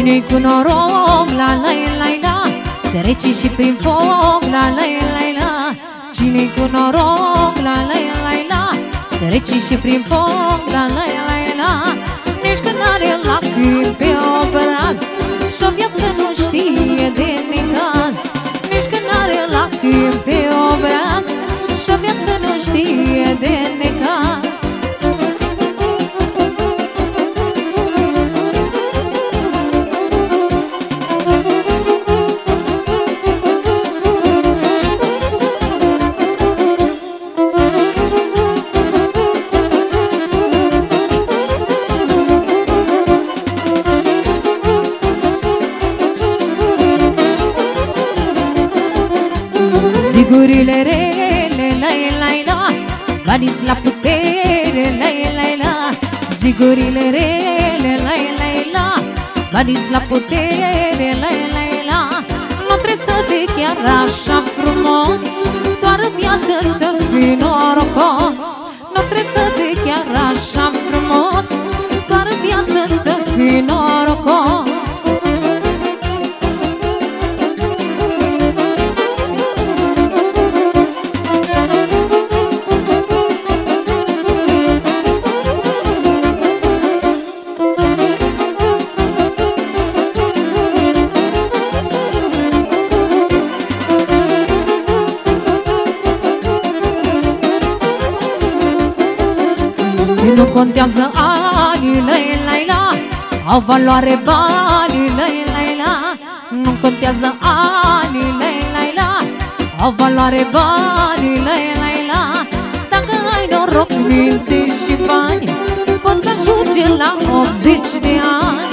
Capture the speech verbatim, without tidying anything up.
Cine-i cu noroc, la la la la, trece și prin foc, la la la la. Cine-i cu noroc, la la la la, trece și prin foc, la la la la. Nici când are lacrimi pe obraz și-o viață nu știe de necaz. Nici când are lacrimi pe obraz și-o viață nu știe de necaz. Zigurile rele, la la la, vaniți la putere, la la la. Zigurile rele, la la la, vaniți la putere, la la la. Nu trebuie să fii chiar așa frumos, doar în viață să fii norocos. Nu trebuie să fii chiar așa frumos, doar în viață să fii norocos. Nu contează anii, la la la, au valoare banii, la la la. Nu contează anii, la la la, au valoare banii, la la la. Dacă ai noroc, minte și bani, poți ajunge la optzeci de ani.